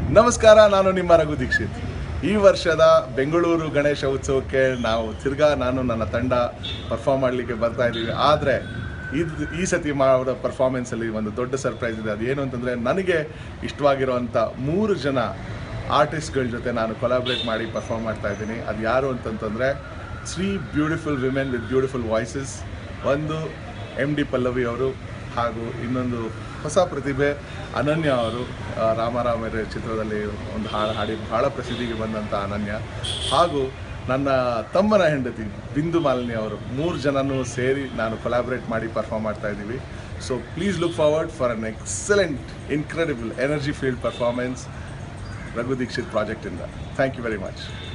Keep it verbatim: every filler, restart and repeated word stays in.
ನಮಸ್ಕಾರ, ನಾನು ನಿಮ್ಮ ರಘು ದೀಕ್ಷಿತ್. ಈ ವರ್ಷದ ಬೆಂಗಳೂರು ಗಣೇಶ ಉತ್ಸವಕ್ಕೆ ನಾವು ತಿರ್ಗಾ ನಾನು ನನ್ನ ತಂಡ ಪರ್ಫಾರ್ಮ್ ಮಾಡಲಿಕ್ಕೆ ಬರ್ತಾ ಇದ್ದೀವಿ. ಆದರೆ ಇದು ಈ ಸತಿ ಮಾಡೋ ಪರ್ಫಾರ್ಮೆನ್ಸಲ್ಲಿ ಒಂದು ದೊಡ್ಡ ಸರ್ಪ್ರೈಸ್ ಇದೆ. ಅದು ಏನು ಅಂತಂದರೆ, ನನಗೆ ಇಷ್ಟವಾಗಿರುವಂಥ ಮೂರು ಜನ ಆರ್ಟಿಸ್ಟ್ಗಳ ಜೊತೆ ನಾನು ಕೊಲಾಬ್ರೇಟ್ ಮಾಡಿ ಪರ್ಫಾರ್ಮ್ ಮಾಡ್ತಾ ಇದ್ದೀನಿ. ಅದು ಯಾರು ಅಂತಂತಂದರೆ, three beautiful women with beautiful voices. ಒಂದು ಎಮ್ ಡಿ ಪಲ್ಲವಿ ಅವರು, ಹಾಗೂ ಇನ್ನೊಂದು ಹೊಸ ಪ್ರತಿಭೆ ಅನನ್ಯ ಅವರು. ರಾಮರಾಮರೇ ಚಿತ್ರದಲ್ಲಿ ಒಂದು ಹಾಡು ಹಾಡಿ ಬಹಳ ಪ್ರಸಿದ್ಧಿಗೆ ಬಂದಂಥ ಅನನ್ಯ, ಹಾಗೂ ನನ್ನ ತಮ್ಮನ ಹೆಂಡತಿ ಬಿಂದು ಮಾಲಿನಿ ಅವರು. ಮೂರು ಜನನೂ ಸೇರಿ ನಾನು ಕೊಲಾಬ್ರೇಟ್ ಮಾಡಿ ಪರ್ಫಾರ್ಮ್ ಮಾಡ್ತಾ ಇದ್ದೀವಿ. So please look forward for an excellent, incredible, energy filled performance Raghu Dixit ಪ್ರಾಜೆಕ್ಟಿಂದ. Thank you very much.